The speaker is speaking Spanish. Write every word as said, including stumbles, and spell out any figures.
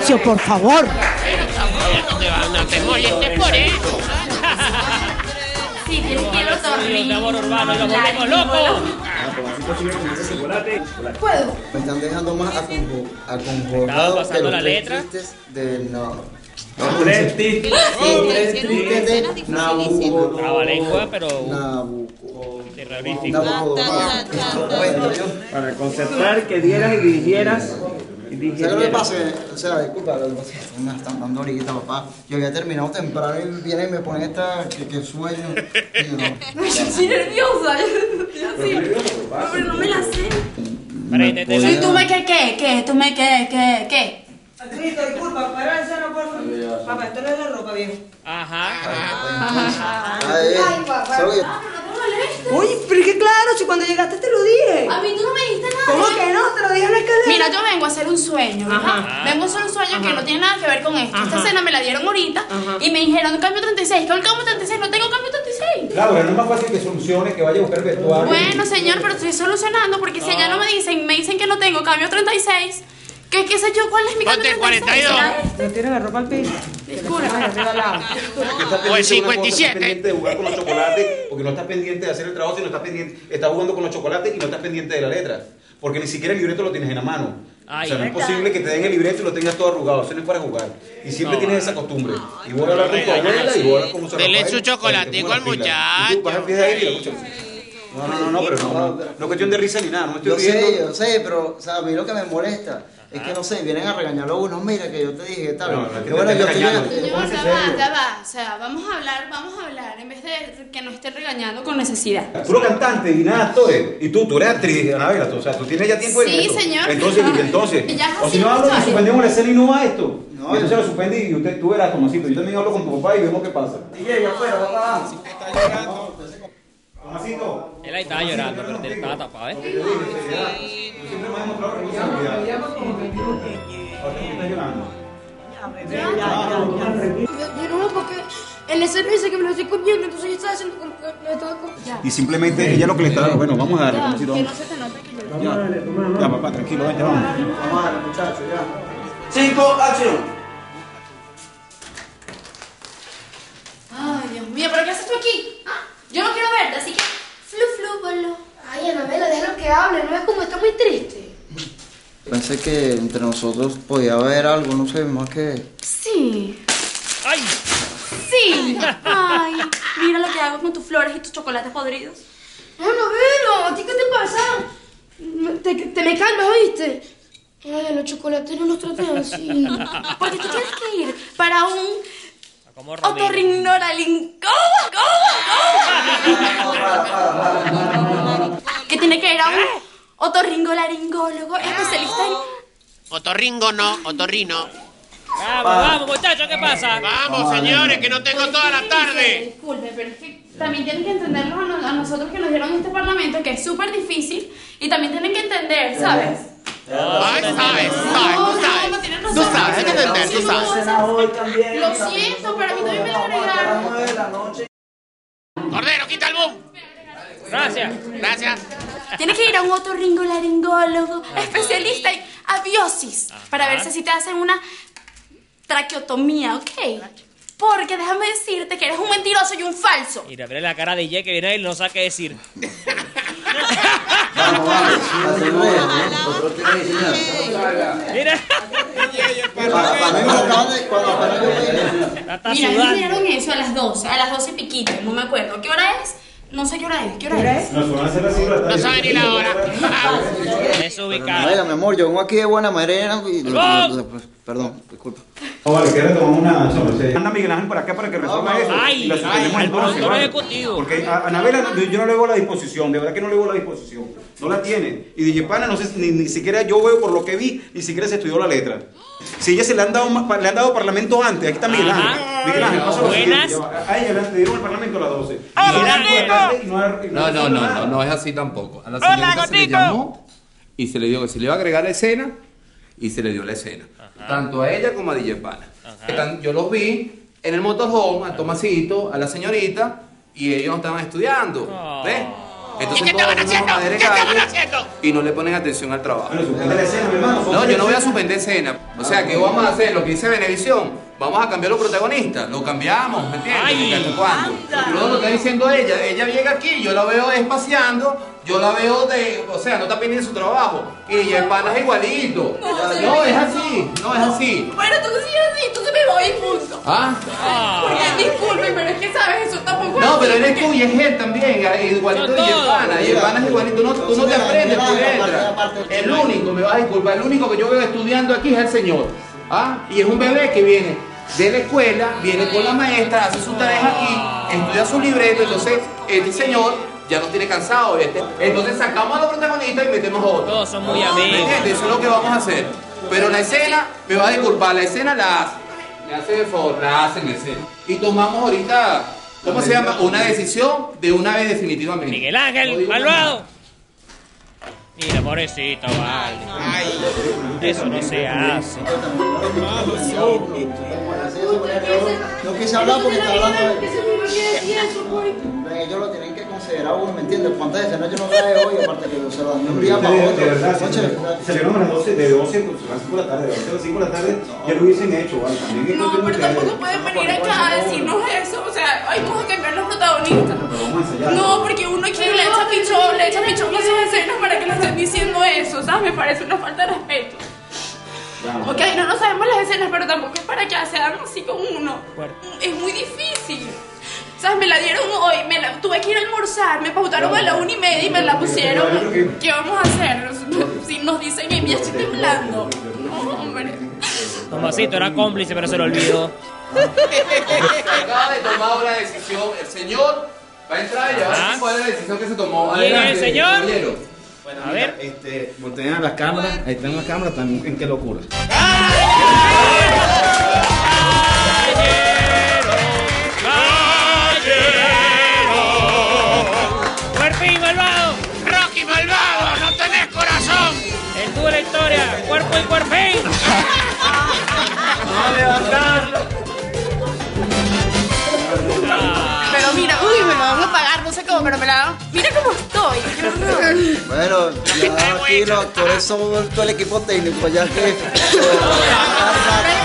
silencio, por favor. No te molestes por eso. Sí, tienes que ir otorrino. De amor urbano, lo volvemos locos. ¿Puedo? Me están dejando más aconjo- Estaba aconjorado que pasando los la tres letra. tristes de no. Tres tristes. Los tres tristes de Nabucco. Trabalengua, pero Nabucco. terrorífico. Nabucco. Para concertar que dieras y dirigieras. Y ¿Sabes lo que digirieras. pasa? O sea, disculpa, lo que pasa es que me están dando ahorita, papá. Yo había terminado temprano y viene y me pone esta, que, que sueño. Y yo, No, yo estoy nerviosa. Yo estoy no, pero no me la sé. Para intentar- ¿Y tú me qué, qué, qué? ¿Tú me qué, qué, qué? Cristo, disculpa, para la escena, por favor. Papá, esto no es la ropa, viejo. Ajá. Ay, Ay, papá. ¿sabes qué? Ah, pero no te molestes. Uy, pero es que claro, si cuando llegaste te lo dije. A mí tú no me dijiste nada. ¿Cómo que no? Te lo dije en la escalera. Mira, yo vengo a hacer un sueño, ¿verdad? Ajá. Vengo a hacer un sueño que no tiene nada que ver con esto. Esta Ajá. cena me la dieron ahorita y me dijeron cambio treinta y seis. ¿Qué es el cambio treinta y seis? No tengo cambio treinta y seis. Claro, pero no es más fácil que solucione que vaya a buscar vestuario. Bueno, señor, pero estoy solucionando porque si allá no me dicen, me dicen que no tengo cambio treinta y seis. ¿Qué, qué sé yo? ¿Cuál es mi cambio Ponte treinta y seis? cuarenta y dos. ¿Será No tienes la ropa al piso. Disculpa. O el cincuenta y siete. Estás pendiente de jugar con los chocolates, porque no estás pendiente de hacer el trabajo, sino estás pendiente, estás jugando con los chocolates y no estás pendiente de la letra. Porque ni siquiera el libreto lo tienes en la mano. Ay, o sea, no es ¿verdad? posible que te den el libreto y lo tengas todo arrugado. Eso no es para jugar. Y siempre No, tienes esa costumbre. Y voy a hablar con tu abuela y voy a hablar con José Dele Rafael su chocolatico para que al te ponga las pilas. Y tú vas al pie de ahí y la escuchas. No, no, no, no, pero no, no, no es cuestión de risa ni nada. No me estoy Yo sé, riendo. yo sé, pero o sea, a mí lo que me molesta es que no sé, vienen a regañarlo a uno, mira que yo te dije que tal. No, no, es que Y bueno, te yo están estoy regañando. eh, Señor, póngase ya va, serio. ya va. O sea, vamos a hablar, vamos a hablar, en vez de que nos estén regañando con necesidad. Tú lo cantaste y nada, actores. Y tú, tú eres actriz, Anabela. O sea, tú tienes ya tiempo Sí, en esto. señor. Entonces, y entonces. Y ya es O así si no el hablo y vestuario. suspendemos la escena y no va esto. No, y entonces lo suspendí y usted, tú verás, Tomasito. Yo también hablo con tu papá y vemos qué pasa. Y llega afuera, papá. Tomasito. Él ahí estaba llorando, pero él estaba tapado, ¿eh? Tú siempre me has demostrado responsabilidad. Ahora tú estás llorando. Yo no, porque el escenario dice que me lo estoy comiendo, entonces yo estaba haciendo como que me estaba comiendo. Y simplemente ella lo que le está dando, bueno, vamos a darle, Tomasito. Que Vamos. no se te note que yo... Ya, ya, papá, tranquilo, ven, ya vamos. Vamos a darle, muchachos, ya. Cinco, acción. Ay, Dios mío, ¿pero qué haces tú aquí? ¿Ah? Yo no quiero verte, así que... Flu, flu, bolo. Ay, Anabela, déjalo que hable, ¿no ves cómo está muy triste? Pensé que entre nosotros podía haber algo, no sé, más que... Sí, ¡Ay! sí. Ay, mira lo que hago con tus flores y tus chocolates podridos. No, Anabela, ¿a ti qué te pasa? Te, te me calmas, ¿oíste? Ay, los chocolates no los traten así. Porque tú tienes que ir para un... Como Rodrigo. Otorrinolaringólogo. Que tiene que ir a un otorrinolaringólogo especialista en... Otorringo no, otorrino. Vamos, vamos, muchachos, ¿qué pasa? Vamos, señores, que no tengo toda la tarde. Disculpe, pero es que también tienen que entendernos a, no- a nosotros que nos dieron este parlamento, que es súper difícil, y también tienen que entender, ¿sabes? Ay, sabes, sabes, tú No, no, sabes. no tienen Tú razón. sabes, hay que entender, Sí, tú no, sabes. sabes. Lo siento, pero a mí también me lo agregaron. Cordero, quita el boom. Gracias. Gracias. Tienes que ir a un otorrinolaringólogo especialista en abiosis para ver si así te hacen una traqueotomía, ¿ok? Porque déjame decirte que eres un mentiroso y un falso. Mira, mira la cara de Ye que viene y no sabe qué decir. Vamos, vamos, así no es, ¿no? Nosotros tenemos que enseñar. Mira. Para para mí me lo acaban de... Cuando apenas yo vine. La está Mira, a mí me sudando. dieron eso a las doce, a las doce y piquito, no me acuerdo. ¿Qué hora es? No sé qué hora es, ¿qué hora es? Nos van a hacer así. No sabe ni la hora. Desubicado. Anabela, mi amor, yo vengo aquí de buena manera y... ¡Vamos! Perdón, disculpa. No, vale, que tomamos una acción. Anda Miguel Ángel por acá para que resuelva eso. Ay, y la suspendemos ay, entonces, al productor ¿vale? ejecutivo. Porque a Anabela no- yo no le veo la disposición, de verdad que no le veo la disposición. No la tiene. Y D J Pana, no sé, ni, ni siquiera yo veo por lo que vi, ni siquiera se estudió la letra. Si ella se le han dado, ma- le han dado parlamento antes, aquí está Miguel Ajá. Ángel. Miguel Ángel, pasa lo Buenas. siguiente, ya va. A ella le le dieron el parlamento a las doce. ¡Hola, Y ella Gordito! fue tarde y no ha- y No, no, hizo no, nada. no, no es así tampoco. A la Hola, señorita se le gordito. llamó y se le dijo que se le iba a agregar la escena y se le dio la escena. Tanto a ella como a D J Pana. Están- Yo los vi en el motorhome, a Tomasito, a la señorita, y ellos estaban estudiando. Oh. ¿Ves? Entonces, ¿Y qué todos estaban son haciendo? madre de ¿Qué estaban calle haciendo? Y no le ponen atención al trabajo. Bueno, suspende la escena, mi hermano. son No, yo no voy a tres suspender escena. O sea, ¿qué vamos a hacer? Lo que dice Venevisión. Vamos a cambiar los protagonistas. Lo cambiamos, ¿me entiendes? Ay, ¿Hasta cuándo? Luego lo está diciendo ella. Ella llega aquí, yo la veo espaciando. Yo la veo de. O sea, no está pendiente de su trabajo. Y ella el pana es igualito. No, No, es así. No es así. Bueno, tú sí así, entonces me voy y punto. ¿Ah? Porque disculpe, pero es que sabes, eso tampoco No, es pero así. eres tú y es él también, igualito Son y el todos. pana, y el pana es igualito, no, tú no te aprendes por dentro. El único, me vas a disculpar, el único que yo veo estudiando aquí es el señor. ¿Ah? Y es un bebé que viene de la escuela, viene con la maestra, hace sus tareas aquí, estudia su libreto, entonces este señor ya nos tiene cansado, este. Entonces sacamos a los protagonistas y metemos a otro. Todos son muy ¿Me amigos. entiendes? Eso es lo que vamos a hacer. Pero la escena, me vas a disculpar, la escena la hace. Me hace el favor, la hacen en escena. Y tomamos ahorita, ¿cómo se llama? Una decisión de una vez definitivamente. Miguel Ángel, malvado. Mira, pobrecito, vale. Eso no se hace. No quise hablar porque está hablando ¿Qué de... se me quiere decir eso, pues? Ellos lo tienen que considerar uno, ¿me entiendes? ¿Cuántas escenas yo no traje hoy? Aparte que se lo dan de un día para De, otro. de verdad, Oye, si salieron a las doce, de doce pues, a las cinco de la tarde, de doce a las cinco de la tarde, ya lo hubiesen hecho, ¿vale? También es No, cuestión de pero tampoco ustedes. pueden venir acá a decirnos eso. O sea, ay, vamos a cambiar los protagonistas. Pero vamos a ensayar. No, porque uno aquí le echa pichón, le echa pichón a sus escenas para que le estén diciendo eso, ¿sabes? Me parece una falta de respeto. Ya. Ok, no nos sabemos las escenas, pero tampoco es para que sean así con uno. Es muy difícil. ¿Sabes? Me la dieron hoy, me la, tuve que ir a almorzar, me pautaron a la una y media y me la pusieron. ¿Qué vamos a hacer? Si nos dicen, y ya estoy temblando. No, hombre. Tomasito era cómplice, pero se lo olvidó. Acaba de tomar una decisión, el señor va a entrar y ya va a Ah. decir cuál es la decisión que se tomó. ¿Quién es el Adelante, señor? caballero. Bueno, A mira, ver. este, volteen a las cámaras, ahí están las cámaras, están en qué locura. ¡Cuerpín, malvado! ¡Rocky, malvado! ¡No tenés corazón! El dúo de la historia, cuerpo y cuerpín. ¡Vamos a levantarlo! Pero mira, uy, me la van a pagar, no sé cómo, pero me la van. Mira cómo estoy. qué horror. bueno, ya aquí los actores somos todo el equipo técnico, ya que... eh,